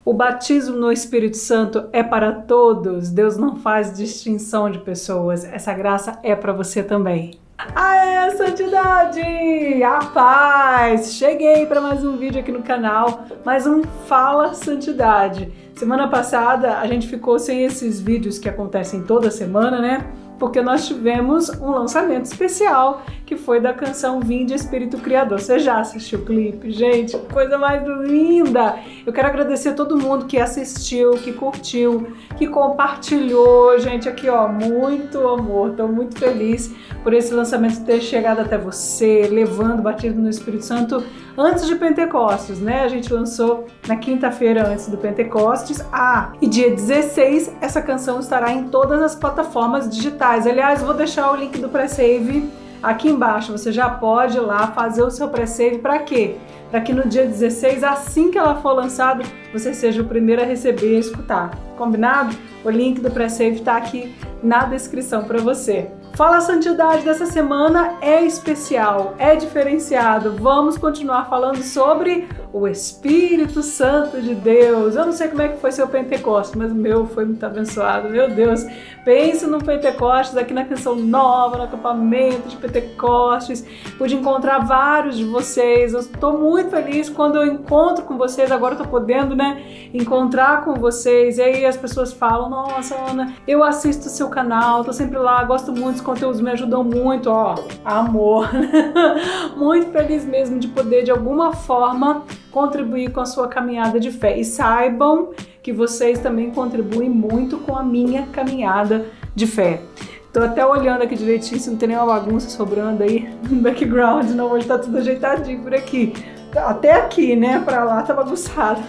O batismo no Espírito Santo é para todos. Deus não faz distinção de pessoas. Essa graça é para você também. Aê, santidade! A paz! Cheguei para mais um vídeo aqui no canal, mais um Fala Santidade. Semana passada a gente ficou sem esses vídeos que acontecem toda semana, né? Porque nós tivemos um lançamento especial, que foi da canção Vinde Espírito Criador. Você já assistiu o clipe? Gente, coisa mais linda! Eu quero agradecer a todo mundo que assistiu, que curtiu, que compartilhou. Gente, aqui ó, muito amor. Estou muito feliz por esse lançamento ter chegado até você, levando o batismo no Espírito Santo antes de Pentecostes, né? A gente lançou na quinta-feira antes do Pentecostes. E dia 16 essa canção estará em todas as plataformas digitais. Aliás, vou deixar o link do pré-save aqui embaixo. Você já pode ir lá fazer o seu pré-save. Para quê? Para que no dia 16, assim que ela for lançada, você seja o primeiro a receber e a escutar. Combinado? O link do pré-save está aqui na descrição para você. Fala Santidade dessa semana é especial, é diferenciado. Vamos continuar falando sobre o Espírito Santo de Deus. Eu não sei como é que foi seu Pentecostes, mas o meu foi muito abençoado. Meu Deus, pense no Pentecostes, aqui na Canção Nova, no acampamento de Pentecostes. Pude encontrar vários de vocês. Eu estou muito feliz quando eu encontro com vocês. Agora eu estou podendo, né, encontrar com vocês. E aí as pessoas falam, nossa, Ana, eu assisto o seu canal, tô sempre lá, gosto muito, os conteúdos me ajudam muito, ó, amor. Muito feliz mesmo de poder, de alguma forma, contribuir com a sua caminhada de fé. E saibam que vocês também contribuem muito com a minha caminhada de fé. Tô até olhando aqui direitinho se não tem nenhuma bagunça sobrando aí no background, não, hoje tá tudo ajeitadinho por aqui. Até aqui, né, pra lá tá bagunçado.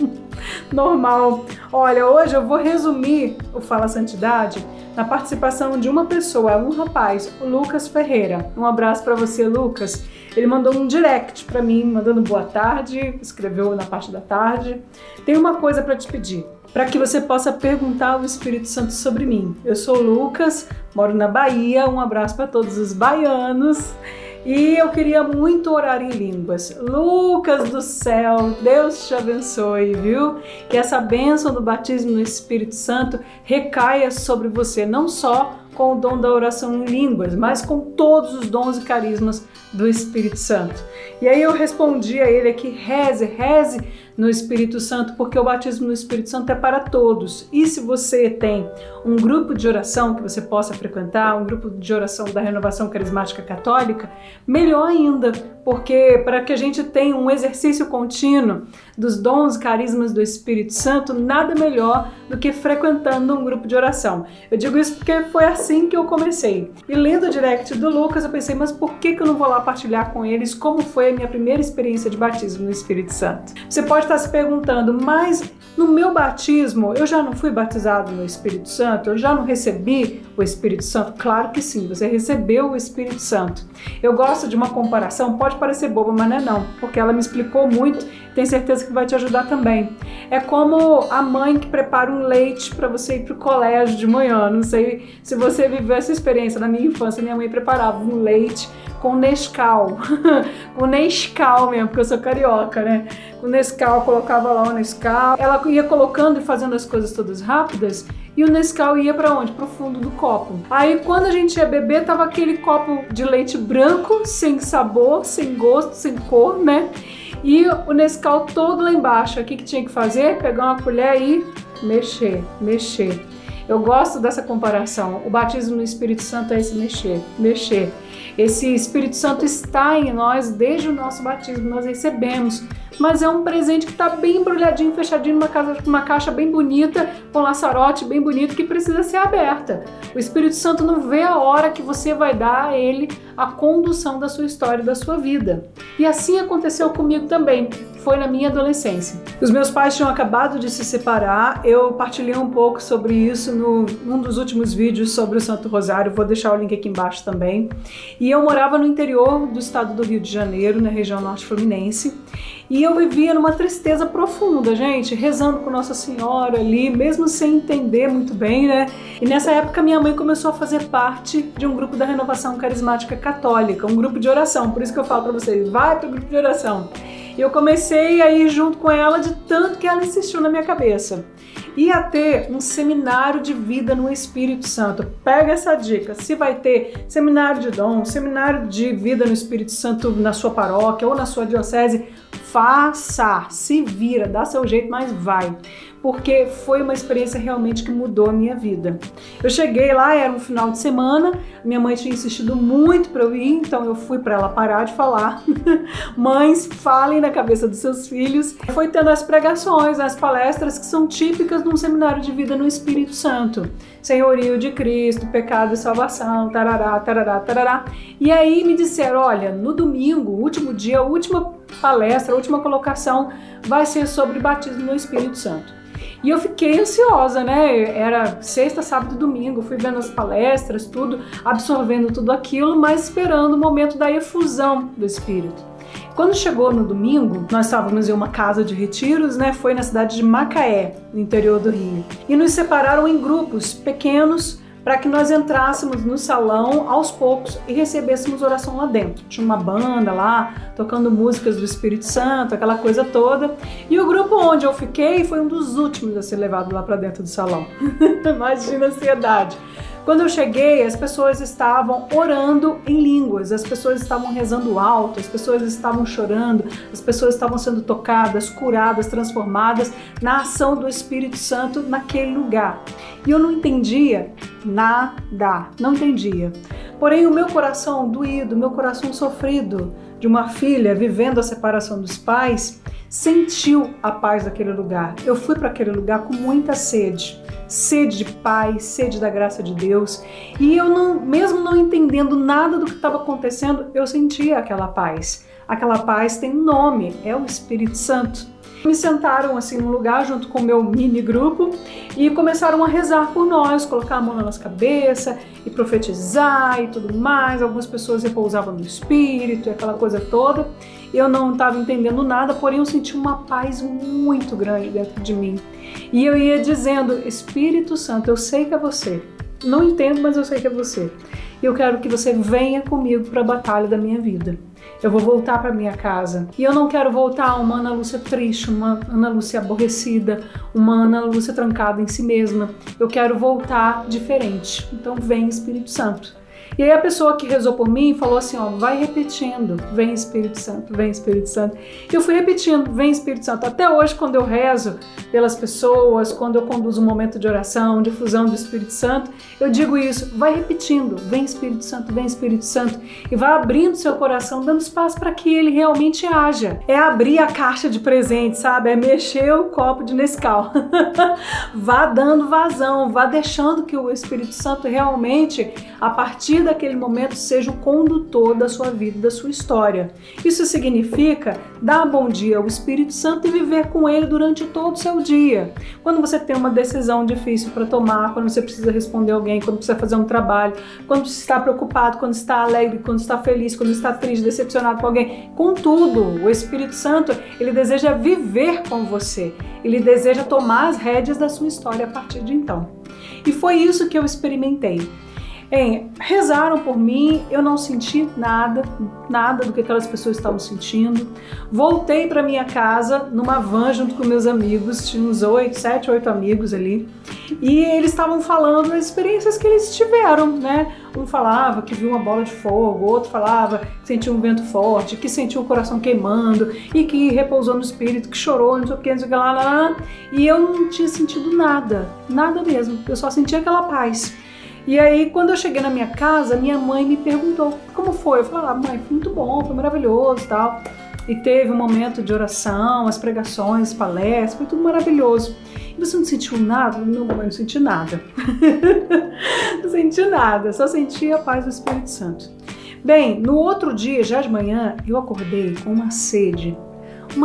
Normal. Olha, hoje eu vou resumir o Fala Santidade na participação de uma pessoa, um rapaz, o Lucas Ferreira. Um abraço para você, Lucas. Ele mandou um direct para mim, mandando boa tarde, escreveu na parte da tarde. Tem uma coisa para te pedir, para que você possa perguntar ao Espírito Santo sobre mim. Eu sou o Lucas, moro na Bahia, um abraço para todos os baianos. E eu queria muito orar em línguas. Lucas do céu, Deus te abençoe, viu? Que essa bênção do batismo no Espírito Santo recaia sobre você, não só com o dom da oração em línguas, mas com todos os dons e carismas do Espírito Santo. E aí eu respondi a ele aqui, reze no Espírito Santo, porque o batismo no Espírito Santo é para todos. E se você tem um grupo de oração que você possa frequentar, um grupo de oração da Renovação Carismática Católica, melhor ainda, porque para que a gente tenha um exercício contínuo dos dons e carismas do Espírito Santo, nada melhor do que frequentando um grupo de oração. Eu digo isso porque foi assim que eu comecei. E lendo o direct do Lucas, eu pensei, mas por que eu não vou lá partilhar com eles como foi a minha primeira experiência de batismo no Espírito Santo? Você pode estar se perguntando, mas no meu batismo eu já não fui batizado no Espírito Santo? Eu já não recebi o Espírito Santo? Claro que sim, você recebeu o Espírito Santo. Eu gosto de uma comparação, pode parecer boba, mas não, porque ela me explicou muito, tenho certeza que vai te ajudar também. É como a mãe que prepara um leite para você ir para o colégio de manhã. Não sei se você viveu essa experiência. Na minha infância, minha mãe preparava um leite com Nescau, com Nescau mesmo, porque eu sou carioca, né? Com Nescau, colocava lá o Nescau, ela ia colocando e fazendo as coisas todas rápidas, e o Nescau ia para onde? Pro fundo do copo. Aí quando a gente ia beber, tava aquele copo de leite branco, sem sabor, sem gosto, sem cor, né? E o Nescau todo lá embaixo. O que tinha que fazer? Pegar uma colher e mexer. Eu gosto dessa comparação. O batismo no Espírito Santo é esse mexer. Esse Espírito Santo está em nós desde o nosso batismo, nós recebemos. Mas é um presente que está bem embrulhadinho, fechadinho numa caixa bem bonita, com laçarote bem bonito, que precisa ser aberta. O Espírito Santo não vê a hora que você vai dar a ele a condução da sua história e da sua vida. E assim aconteceu comigo também. Foi na minha adolescência. Os meus pais tinham acabado de se separar, eu partilhei um pouco sobre isso num dos últimos vídeos sobre o Santo Rosário, vou deixar o link aqui embaixo também. E eu morava no interior do estado do Rio de Janeiro, na região norte fluminense, e eu vivia numa tristeza profunda, gente, rezando com Nossa Senhora ali, mesmo sem entender muito bem, né? E nessa época minha mãe começou a fazer parte de um grupo da Renovação Carismática Católica, um grupo de oração, por isso que eu falo pra vocês, vai pro grupo de oração. E eu comecei a ir junto com ela de tanto que ela insistiu na minha cabeça. Ia ter um seminário de vida no Espírito Santo. Pega essa dica. Se vai ter seminário de dom, seminário de vida no Espírito Santo na sua paróquia ou na sua diocese, faça, se vira, dá seu jeito, mas vai. Porque foi uma experiência realmente que mudou a minha vida. Eu cheguei lá, era um final de semana, minha mãe tinha insistido muito para eu ir, então eu fui para ela parar de falar. Mães, falem na cabeça dos seus filhos. Foi tendo as pregações, as palestras que são típicas de um seminário de vida no Espírito Santo. Senhorio de Cristo, pecado e salvação, tarará, tarará, tarará. E aí me disseram, olha, no domingo, último dia, a última palestra, a última colocação vai ser sobre batismo no Espírito Santo. E eu fiquei ansiosa, né? Era sexta, sábado e domingo, fui vendo as palestras, tudo, absorvendo tudo aquilo, mas esperando o momento da efusão do Espírito. Quando chegou no domingo, nós estávamos em uma casa de retiros, né? Foi na cidade de Macaé, no interior do Rio. E nos separaram em grupos pequenos para que nós entrássemos no salão aos poucos e recebêssemos oração lá dentro. Tinha uma banda lá, tocando músicas do Espírito Santo, aquela coisa toda. E o grupo onde eu fiquei foi um dos últimos a ser levado lá para dentro do salão. Imagina a ansiedade. Quando eu cheguei, as pessoas estavam orando em línguas, as pessoas estavam rezando alto, as pessoas estavam chorando, as pessoas estavam sendo tocadas, curadas, transformadas na ação do Espírito Santo naquele lugar. E eu não entendia nada, não entendia. Porém, o meu coração doído, o meu coração sofrido de uma filha vivendo a separação dos pais, sentiu a paz daquele lugar. Eu fui para aquele lugar com muita sede. Sede de paz, sede da graça de Deus. E eu não, mesmo não entendendo nada do que estava acontecendo, eu sentia aquela paz. Aquela paz tem um nome, é o Espírito Santo. Me sentaram assim num lugar junto com o meu mini grupo e começaram a rezar por nós, colocar a mão na nossa cabeça e profetizar e tudo mais. Algumas pessoas repousavam no Espírito e aquela coisa toda. Eu não estava entendendo nada, porém eu senti uma paz muito grande dentro de mim. E eu ia dizendo, Espírito Santo, eu sei que é você. Não entendo, mas eu sei que é você. E eu quero que você venha comigo para a batalha da minha vida. Eu vou voltar para minha casa. E eu não quero voltar uma Ana Lúcia triste, uma Ana Lúcia aborrecida, uma Ana Lúcia trancada em si mesma. Eu quero voltar diferente. Então vem, Espírito Santo. E aí a pessoa que rezou por mim falou assim, ó, vai repetindo, vem Espírito Santo, vem Espírito Santo. E eu fui repetindo, vem Espírito Santo. Até hoje, quando eu rezo pelas pessoas, quando eu conduzo um momento de oração, de fusão do Espírito Santo, eu digo isso, vai repetindo, vem Espírito Santo, vem Espírito Santo. E vai abrindo seu coração, dando espaço para que ele realmente haja. É abrir a caixa de presente, sabe? É mexer o copo de Nescau. Vá dando vazão, vá deixando que o Espírito Santo realmente, a partir daquele momento, seja o condutor da sua vida, da sua história. Isso significa dar bom dia ao Espírito Santo e viver com ele durante todo o seu dia. Quando você tem uma decisão difícil para tomar, quando você precisa responder alguém, quando precisa fazer um trabalho, quando você está preocupado, quando está alegre, quando está feliz, quando está triste, decepcionado com alguém, contudo, o Espírito Santo, ele deseja viver com você. Ele deseja tomar as rédeas da sua história a partir de então. E foi isso que eu experimentei. Rezaram por mim, eu não senti nada do que aquelas pessoas estavam sentindo. Voltei para minha casa numa van junto com meus amigos, tinha uns 7, 8 amigos ali, e eles estavam falando das experiências que eles tiveram, né? Um falava que viu uma bola de fogo, outro falava que sentiu um vento forte, que sentiu o coração queimando e que repousou no Espírito, que chorou, não sei o que, não sei o que lá. E eu não tinha sentido nada mesmo, eu só sentia aquela paz. E aí, quando eu cheguei na minha casa, minha mãe me perguntou como foi. Eu falei, mãe, foi muito bom, foi maravilhoso e tal. E teve um momento de oração, as pregações, palestras, foi tudo maravilhoso. E você não sentiu nada? Não, mãe, não senti nada. Não senti nada, só senti a paz do Espírito Santo. Bem, no outro dia, já de manhã, eu acordei com uma sede,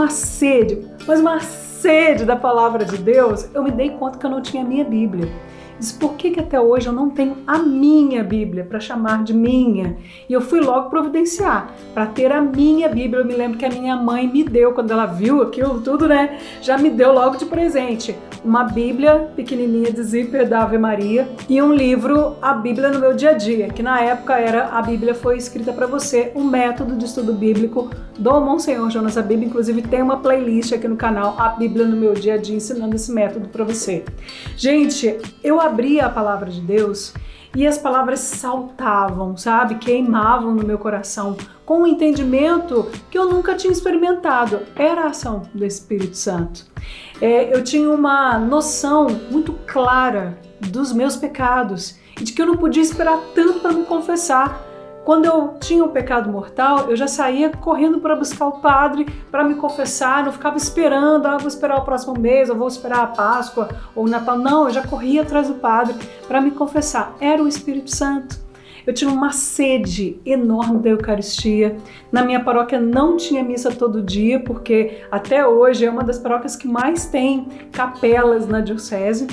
mas uma sede da palavra de Deus. Eu me dei conta que eu não tinha a minha Bíblia. Diz, por que até hoje eu não tenho a minha Bíblia para chamar de minha? E eu fui logo providenciar para ter a minha Bíblia. Eu me lembro que a minha mãe me deu, quando ela viu aquilo tudo, né? Já me deu logo de presente uma Bíblia pequenininha de zíper da Ave Maria e um livro, A Bíblia no Meu Dia a Dia, que na época era A Bíblia Foi Escrita para Você, um método de estudo bíblico do Monsenhor Jonas Abib. Inclusive tem uma playlist aqui no canal, A Bíblia no Meu Dia a Dia, ensinando esse método para você. Gente, eu abria a palavra de Deus e as palavras saltavam, sabe? Queimavam no meu coração com um entendimento que eu nunca tinha experimentado. Era a ação do Espírito Santo. Eu tinha uma noção muito clara dos meus pecados e de que eu não podia esperar tanto para me confessar. Quando eu tinha um pecado mortal, eu já saía correndo para buscar o padre para me confessar, não ficava esperando, vou esperar o próximo mês, ou vou esperar a Páscoa ou o Natal. Não, eu já corria atrás do padre para me confessar. Era o Espírito Santo. Eu tinha uma sede enorme da Eucaristia. Na minha paróquia não tinha missa todo dia, porque até hoje é uma das paróquias que mais tem capelas na diocese.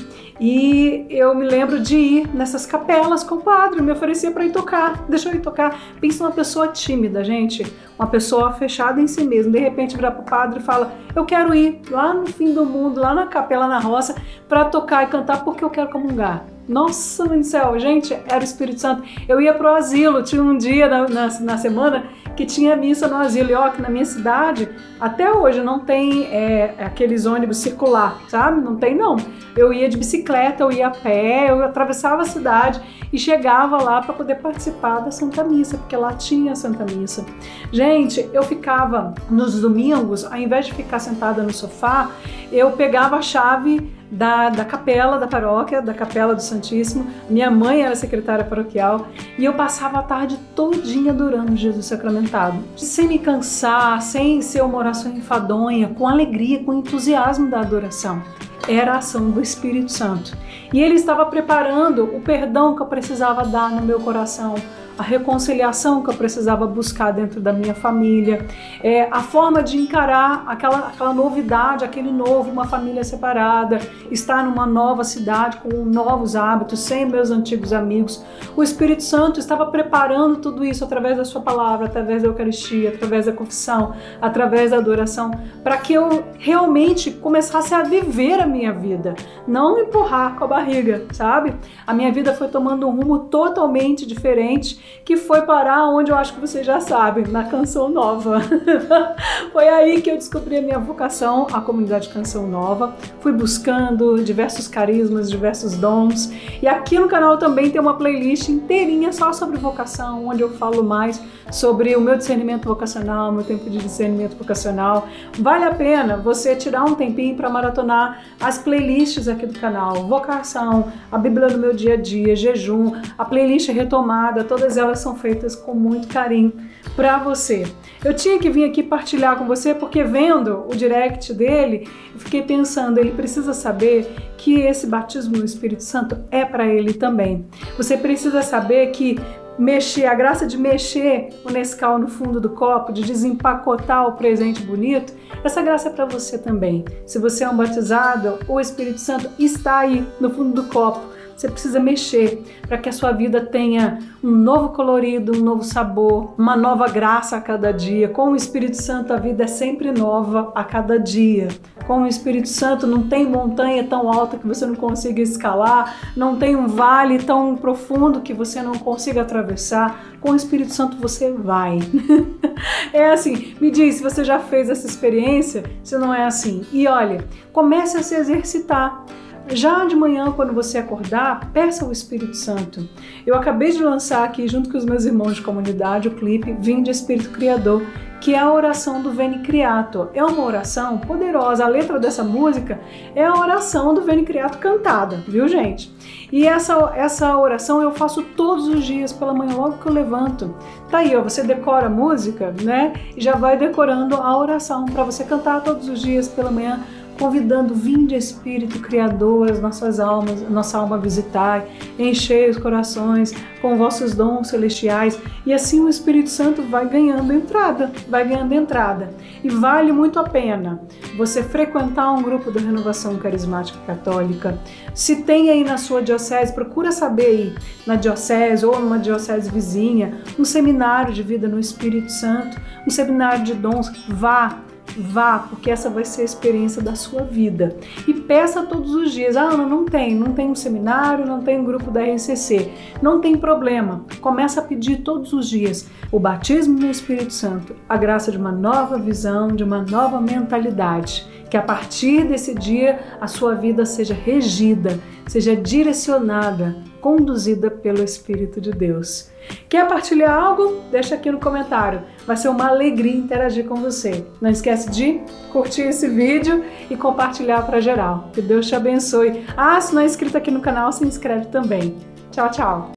E eu me lembro de ir nessas capelas com o padre, me oferecia para ir tocar, deixa eu ir tocar. Pensa numa pessoa tímida, gente, uma pessoa fechada em si mesma. De repente virar para o padre e fala, eu quero ir lá no fim do mundo, lá na capela, na roça, para tocar e cantar porque eu quero comungar. Nossa, meu céu, gente, era o Espírito Santo. Eu ia pro asilo, tinha um dia na semana que tinha missa no asilo. E ó, que na minha cidade, até hoje, não tem aqueles ônibus circular, sabe? Não tem, não. Eu ia de bicicleta, eu ia a pé, eu atravessava a cidade e chegava lá para poder participar da Santa Missa, porque lá tinha a Santa Missa. Gente, eu ficava nos domingos, ao invés de ficar sentada no sofá, eu pegava a chave da capela da paróquia, da Capela do Santíssimo. Minha mãe era secretária paroquial e eu passava a tarde todinha adorando Jesus sacramentado, sem me cansar, sem ser uma oração enfadonha, com alegria, com entusiasmo da adoração. Era a ação do Espírito Santo. E ele estava preparando o perdão que eu precisava dar no meu coração, a reconciliação que eu precisava buscar dentro da minha família, a forma de encarar aquela novidade, aquele novo, uma família separada, estar numa nova cidade com novos hábitos, sem meus antigos amigos. O Espírito Santo estava preparando tudo isso através da sua palavra, através da Eucaristia, através da confissão, através da adoração, para que eu realmente começasse a viver a minha vida, não empurrar com a barriga, sabe? A minha vida foi tomando um rumo totalmente diferente, que foi parar onde eu acho que vocês já sabem, na Canção Nova. Foi aí que eu descobri a minha vocação, a comunidade Canção Nova. Fui buscando diversos carismas, diversos dons. E aqui no canal também tem uma playlist inteirinha só sobre vocação, onde eu falo mais sobre o meu discernimento vocacional, meu tempo de discernimento vocacional. Vale a pena você tirar um tempinho para maratonar as playlists aqui do canal. Vocação, a Bíblia no Meu Dia a Dia, jejum, a playlist retomada, todas elas são feitas com muito carinho para você. Eu tinha que vir aqui partilhar com você porque vendo o direct dele, eu fiquei pensando, ele precisa saber que esse batismo no Espírito Santo é para ele também. Você precisa saber que a graça de mexer o Nescau no fundo do copo, de desempacotar o presente bonito, essa graça é para você também. Se você é um batizado, o Espírito Santo está aí no fundo do copo. Você precisa mexer para que a sua vida tenha um novo colorido, um novo sabor, uma nova graça a cada dia. Com o Espírito Santo a vida é sempre nova a cada dia. Com o Espírito Santo não tem montanha tão alta que você não consiga escalar, não tem um vale tão profundo que você não consiga atravessar. Com o Espírito Santo você vai. É assim, me diz se você já fez essa experiência, se não é assim. E olha, comece a se exercitar. Já de manhã, quando você acordar, peça ao Espírito Santo. Eu acabei de lançar aqui, junto com os meus irmãos de comunidade, o clipe Vinde Espírito Criador, que é a oração do Veni Creator. É uma oração poderosa. A letra dessa música é a oração do Veni Creator cantada, viu, gente? E essa oração eu faço todos os dias pela manhã, logo que eu levanto. Tá aí, ó, você decora a música, né? E já vai decorando a oração para você cantar todos os dias pela manhã, convidando, vinde Espírito Criador, as nossas almas, nossa alma visitai, enchei os corações com vossos dons celestiais, e assim o Espírito Santo vai ganhando entrada. E vale muito a pena você frequentar um grupo da Renovação Carismática Católica. Se tem aí na sua diocese, procura saber aí na diocese ou numa diocese vizinha, um seminário de vida no Espírito Santo, um seminário de dons. Vá, porque essa vai ser a experiência da sua vida. E peça todos os dias. Não tem um seminário, não tem um grupo da RCC. Não tem problema. Começa a pedir todos os dias o batismo no Espírito Santo, a graça de uma nova visão, de uma nova mentalidade. Que a partir desse dia a sua vida seja regida, seja direcionada, conduzida pelo Espírito de Deus. Quer partilhar algo? Deixa aqui no comentário. Vai ser uma alegria interagir com você. Não esquece de curtir esse vídeo e compartilhar para geral. Que Deus te abençoe. Se não é inscrito aqui no canal, se inscreve também. Tchau, tchau!